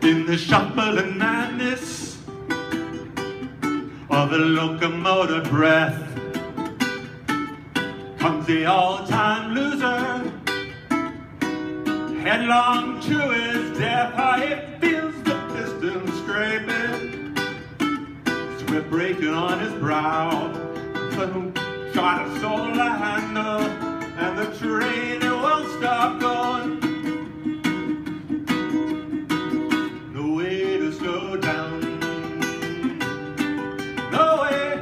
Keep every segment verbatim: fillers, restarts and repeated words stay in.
In the shuffle and madness of the locomotive breath comes the all-time loser, headlong to his death. How he feels the piston scraping, sweat breaking on his brow. Try to soul the handle, and the train, it won't stop going. No way to slow down, no way.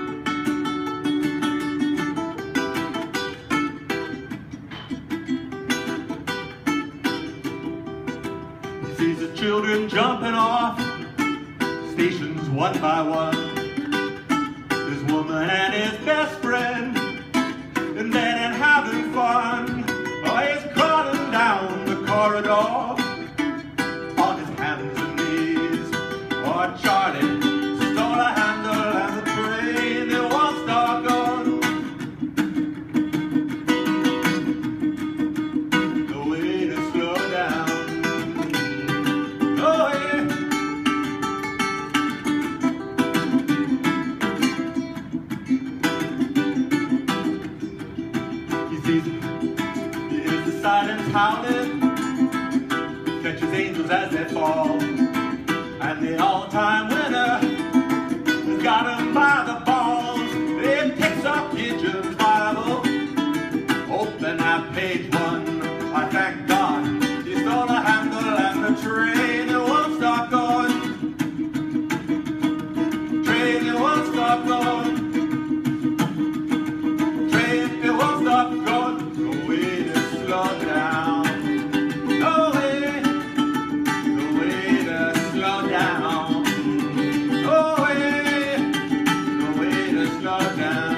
He sees the children jumping off stations one by one. His woman and his best friend, and then in having fun. Oh, he's crawling down the corridor on his hands and knees. Oh, Charlie stole a handle, and the train, it won't stop going. No way to slow down, no way. He hears the silence howling, catches angels as they fall, and the all-time winner has got him by the balls. It picks up Gideon's Bible, open at page one. I thank God he stole a handle, and the train, it won't stop going. Train, it won't stop going. Train, it won't stop going. No way to slow down, no way, no way to slow down, no way, no way to slow down.